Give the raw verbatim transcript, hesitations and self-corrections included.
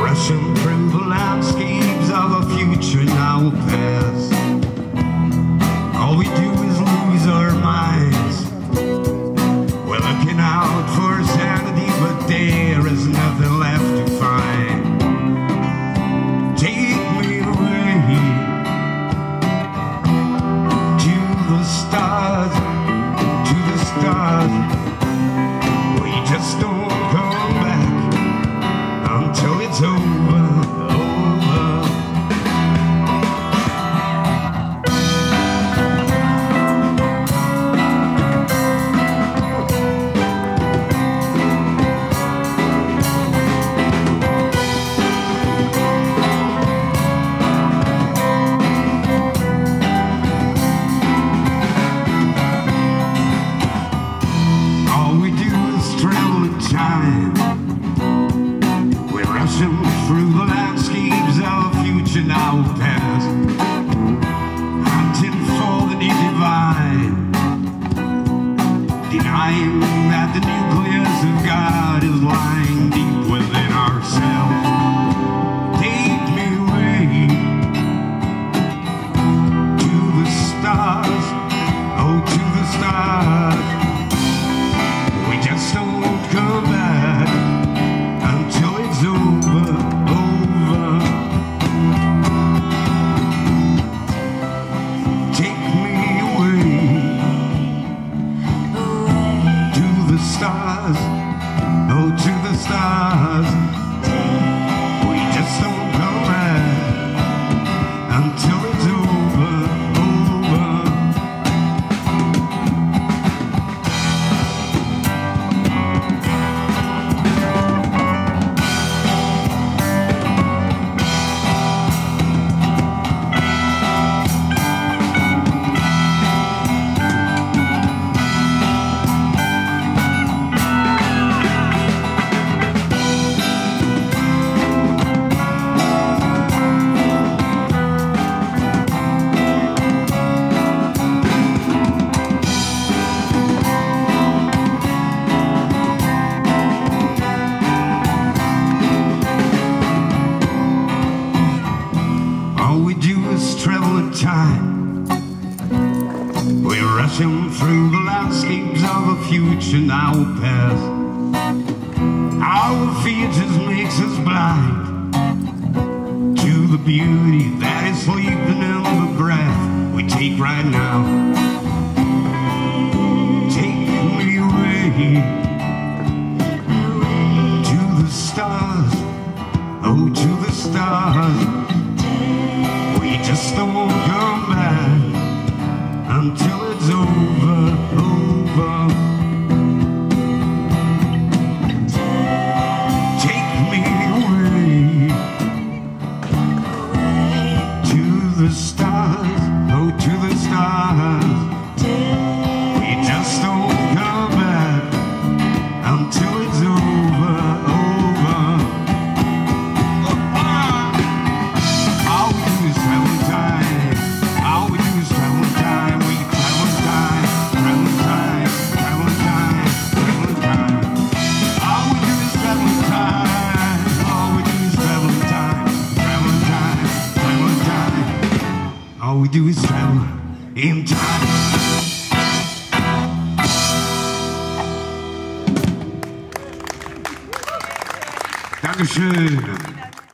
rushing through the landscapes of a future now past. All we do is lose our minds. We're looking out for sanity, but there is nothing left to find. Take me away to the stars, to the stars. We just don't come back until it's over, over. All we do is travel in time. We're rushing through the landscapes of a future now past, hunting for the new divine, denying that the nucleus of God is lying deep within ourselves. Take me away to the stars, oh, to the stars. We just don't come back until it's over, over. Take me away to the stars, oh, to the stars. We just don't come back until it's over, over. All we do is travel in time. We're rushing through the landscapes of a future now past. Our fear just makes us blind to the beauty that is sleeping in the breath we take right now. Take me away to the stars, oh, to the stars. We just don't come back until it's over, over. Take me away to the stars, oh, to the stars. We just don't come back until it's over, over. All we do is travel in time. All we do is travel in time. We travel in time, travel in time, travel in time, travel in time. All we do is travel in time. All we do is travel in time, travel in time, travel in time. All we do is travel in time. Dankeschön.